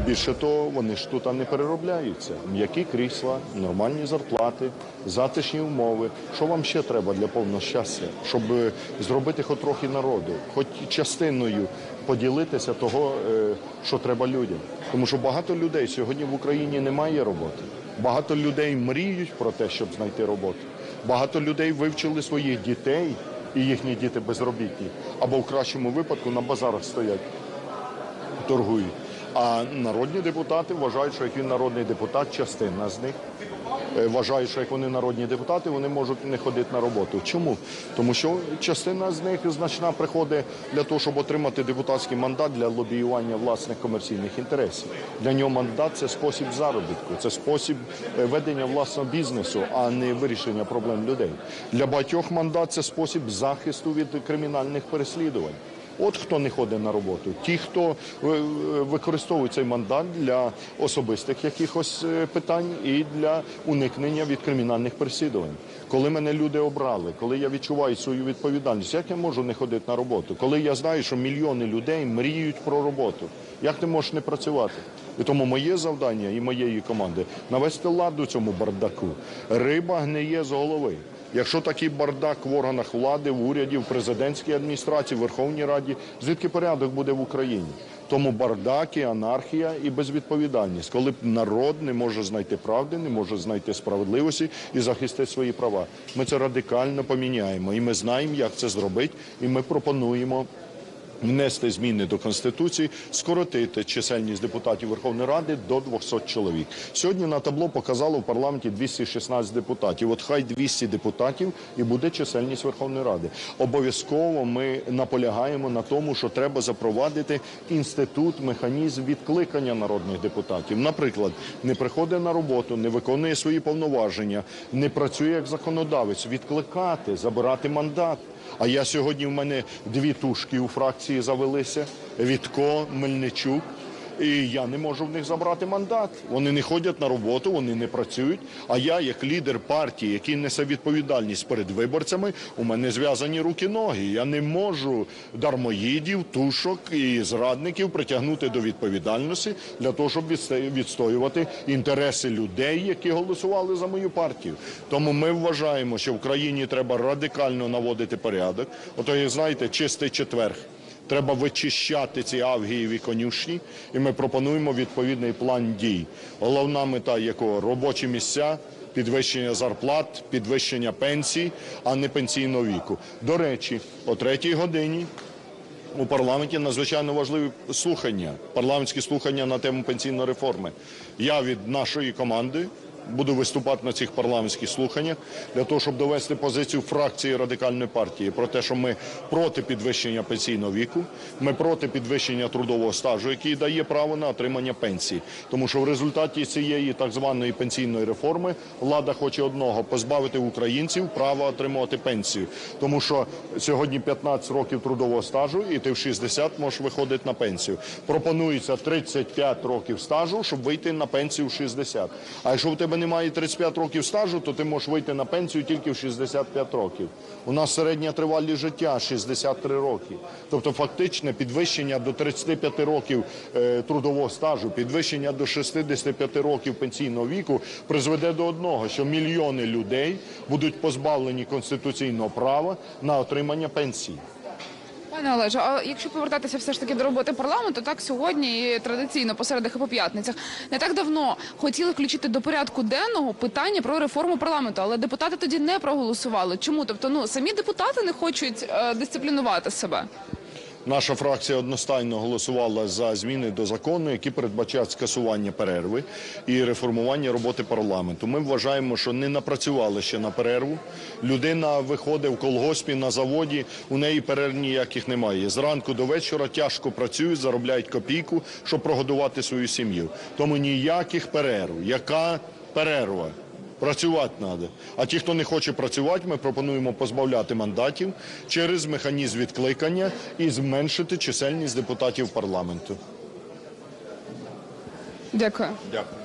Більше того, вони ж тут не переробляються. М'які крісла, нормальні зарплати, затишні умови. Що вам ще треба для повного щастя? Щоб зробити хоч трохи народу, хоч частиною поділитися того, що треба людям. Тому що багато людей сьогодні в Україні немає роботи. Багато людей мріють про те, щоб знайти роботу. Багато людей вивчили своїх дітей, і їхні діти безробітні. Або в кращому випадку на базарах стоять, торгують. А народні депутати вважають, що як він народний депутат, частина з них вважають, що як вони народні депутати, вони можуть не ходити на роботу. Чому? Тому що частина з них значна приходить для того, щоб отримати депутатський мандат для лобіювання власних комерційних інтересів. Для нього мандат – це спосіб заробітку, це спосіб ведення власного бізнесу, а не вирішення проблем людей. Для багатьох мандат – це спосіб захисту від кримінальних переслідувань. От хто не ходить на роботу. Ті, хто використовує цей мандат для особистих якихось питань і для уникнення від кримінальних переслідувань. Коли мене люди обрали, коли я відчуваю свою відповідальність, як я можу не ходити на роботу? Коли я знаю, що мільйони людей мріють про роботу, як ти можеш не працювати? І тому моє завдання і моєї команди – навести лад у цьому бардаку. Риба гниє з голови. Якщо такий бардак в органах влади, в уряді, в президентській адміністрації, в Верховній Раді, звідки порядок буде в Україні? Тому бардак і анархія і безвідповідальність, коли народ не може знайти правди, не може знайти справедливості і захистити свої права. Ми це радикально поміняємо, і ми знаємо, як це зробити, і ми пропонуємо внести зміни до Конституції, скоротити чисельність депутатів Верховної Ради до 200 чоловік. Сьогодні на табло показало в парламенті 216 депутатів. От хай 200 депутатів і буде чисельність Верховної Ради. Обов'язково ми наполягаємо на тому, що треба запровадити інститут, механізм відкликання народних депутатів. Наприклад, не приходить на роботу, не виконує свої повноваження, не працює як законодавець. Відкликати, забирати мандат. А я сьогодні, в мене дві тушки у фракції завелися, Вітко, Мельничук, і я не можу в них забрати мандат. Вони не ходять на роботу, вони не працюють, а я, як лідер партії, який несе відповідальність перед виборцями, у мене зв'язані руки-ноги. Я не можу дармоїдів, тушок і зрадників притягнути до відповідальності для того, щоб відстоювати інтереси людей, які голосували за мою партію. Тому ми вважаємо, що в країні треба радикально наводити порядок. Ото, як знаєте, чистий четверг. Треба вичищати ці авгієві конюшні, і ми пропонуємо відповідний план дій. Головна мета якого – робочі місця, підвищення зарплат, підвищення пенсій, а не пенсійного віку. До речі, о 3-й годині у парламенті надзвичайно важливі слухання, парламентські слухання на тему пенсійної реформи. Я від нашої команди буду виступати на цих парламентських слуханнях для того, щоб довести позицію фракції Радикальної партії про те, що ми проти підвищення пенсійного віку, ми проти підвищення трудового стажу, який дає право на отримання пенсії. Тому що в результаті цієї так званої пенсійної реформи влада хоче одного – позбавити українців права отримувати пенсію. Тому що сьогодні 15 років трудового стажу, і ти в 60 можеш виходити на пенсію. Пропонується 35 років стажу, щоб вийти на пенсію в 60. А якщо в тебе немає 35 років стажу, то ти можеш вийти на пенсію тільки в 65 років. У нас середня тривалість життя – 63 роки. Тобто фактичне підвищення до 35 років трудового стажу, підвищення до 65 років пенсійного віку призведе до одного, що мільйони людей будуть позбавлені конституційного права на отримання пенсії. Пане Олеже, а якщо повертатися все ж таки до роботи парламенту, так сьогодні і традиційно по середах і по п'ятницях не так давно хотіли включити до порядку денного питання про реформу парламенту, але депутати тоді не проголосували. Чому? Тобто, самі депутати не хочуть дисциплінувати себе. Наша фракція одностайно голосувала за зміни до закону, які передбачають скасування перерви і реформування роботи парламенту. Ми вважаємо, що не напрацювали ще на перерву. Людина виходить в колгоспі, на заводі, у неї перерв ніяких немає. Зранку до вечора тяжко працюють, заробляють копійку, щоб прогодувати свою сім'ю. Тому ніяких перерв. Яка перерва? Працювати треба. А ті, хто не хоче працювати, ми пропонуємо позбавляти мандатів через механізм відкликання і зменшити чисельність депутатів парламенту. Дякую. Дякую.